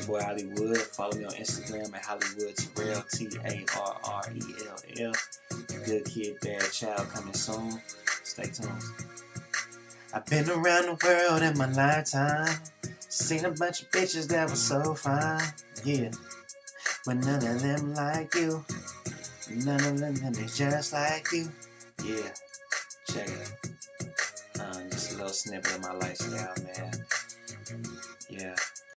boy Hollywood. Follow me on Instagram at Hollywood Tarrell, Tarrell. Good kid, bad child coming soon. Stay tuned. I've been around the world in my lifetime. Seen a bunch of bitches that were so fine. Yeah. But none of them like you. None of them is just like you. Yeah. Check it. Just a little snippet of my lifestyle, man. Yeah.